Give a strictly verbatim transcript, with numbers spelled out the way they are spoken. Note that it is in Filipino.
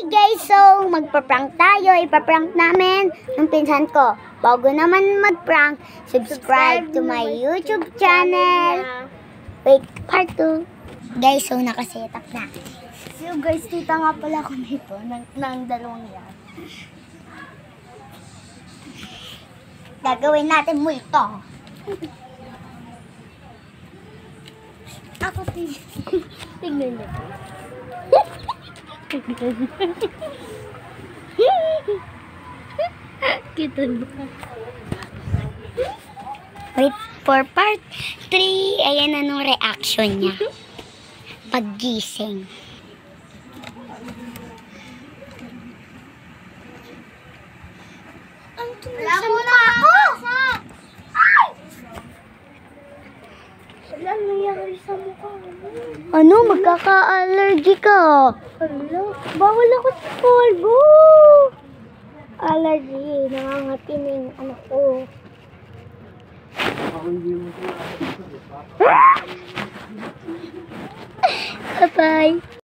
Guys, so magpa-prank tayo. Ipa-prank namin ng pinsan ko. Bago naman mag-prank, subscribe to my YouTube channel. Wait, part two. Guys, so nakasetup na. So guys, tita nga pala ako nito ng, ng dalawang yan. Gagawin natin mo ito. Ako tignan. Tignan niyo. Kita ba? Wait for part three. Ayan anong reaction niya. Paggising. Wala muna ako! Ay! Wala nangyari sa mukha mo. Ano? Magkaka-allergy ka. Hello? Bawal ako sa polvo. Allergy. Nangangati na yung anak ko. Bye-bye.